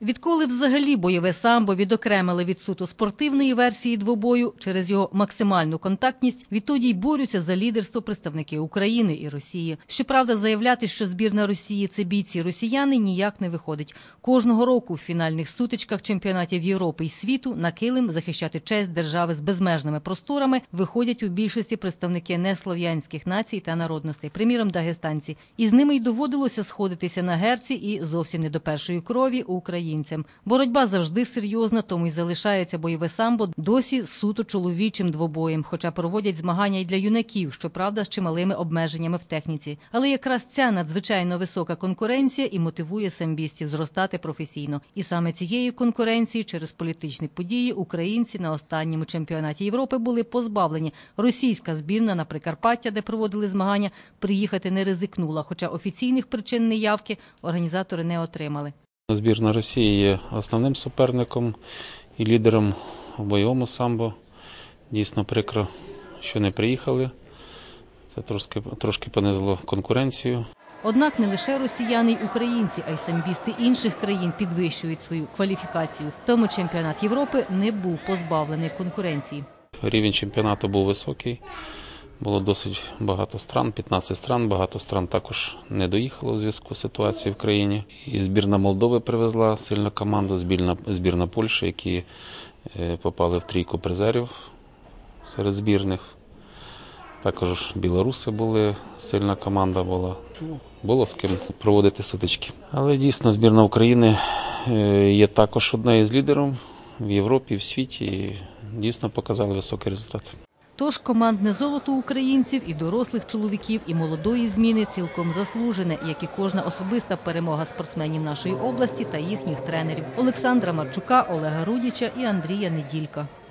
Відколи взагалі бойове самбо відокремили від суто спортивної версії двобою через його максимальну контактність, відтоді й борються за лідерство представники України і Росії. Щоправда, заявляти, що збірна Росії – це бійці-росіяни, ніяк не виходить. Кожного року в фінальних сутичках чемпіонатів Європи і світу на килим захищати честь держави з безмежними просторами виходять у більшості представники неслов'янських націй та народностей, приміром дагестанці. І з ними й доводилося сходитися на герці і зовсім не до першої крові українцям. Боротьба завжди серйозна, тому й залишається бойове самбо досі суто чоловічим двобоєм, хоча проводять змагання й для юнаків, щоправда, з чималими обмеженнями в техніці. Але якраз ця надзвичайно висока конкуренція і мотивує самбістів зростати професійно. І саме цієї конкуренції через політичні події українці на останньому чемпіонаті Європи були позбавлені. Російська збірна на Прикарпаття, де проводили змагання, приїхати не ризикнула, хоча офіційних причин неявки організатори не отримали. Збірна Росії є основним суперником і лідером у бойовому самбо. Дійсно прикро, що не приїхали. Це трошки понизило конкуренцію. Однак не лише росіяни й українці, а й самбісти інших країн підвищують свою кваліфікацію. Тому чемпіонат Європи не був позбавлений конкуренції. Рівень чемпіонату був високий. Було досить багато стран, 15 стран. Багато стран також не доїхало у зв'язку з ситуацією в країні. І збірна Молдови привезла сильну команду, збірна Польщі, які попали в трійку призерів серед збірних. Також білоруси були, сильна команда була. Було з ким проводити сутички. Але дійсно збірна України є також однією з лідерів в Європі, в світі. І дійсно показали високий результат. Тож командне золото українців і дорослих чоловіків, і молодої зміни цілком заслужене, як і кожна особиста перемога спортсменів нашої області та їхніх тренерів – Олександра Марчука, Олега Рудіча і Андрія Неділька.